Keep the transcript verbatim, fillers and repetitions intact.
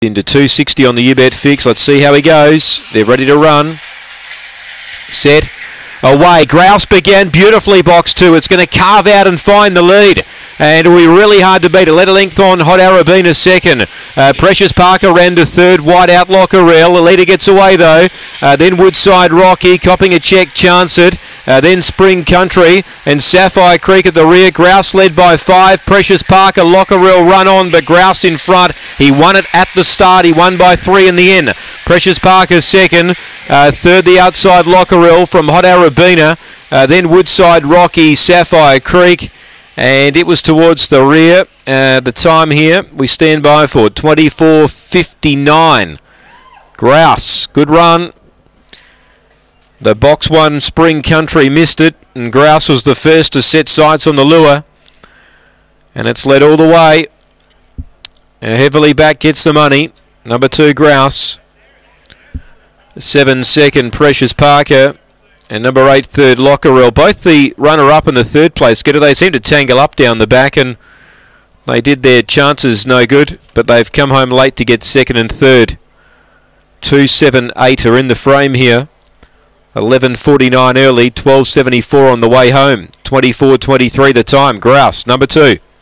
into two sixty on the U Bet fix. Let's see how he goes. They're ready to run. Set. Away. Grouse began beautifully, box two. It's going to carve out and find the lead. And it'll be really hard to beat. A letter length on Hot Arabina second. Uh, Precious Parker ran to third. White out Lockerell. The leader gets away though. Uh, then Woodside Rocky copping a check. Chance it. Uh, then Spring Country and Sapphire Creek at the rear. Grouse led by five. Precious Parker. Lockerell run on, but Grouse in front. He won it at the start. He won by three in the end. Precious Parker second. Uh, third the outside Lockerell from Hot Arabina. Uh, then Woodside Rocky, Sapphire Creek. And it was towards the rear. Uh, the time here we stand by for twenty-four fifty-nine. Grouse, good run. The box one, Spring Country, missed it. And Grouse was the first to set sights on the lure. And it's led all the way. Uh, heavily back gets the money. Number two, Grouse. Seven second, Precious Parker. And number eight, third, Lockerell. Both the runner-up and the third place getter. They seem to tangle up down the back, and they did their chances no good, but they've come home late to get second and third. Two, seven, eight are in the frame here. eleven forty-nine early, twelve seventy-four on the way home. twenty-four twenty-three the time. Grouse, number two.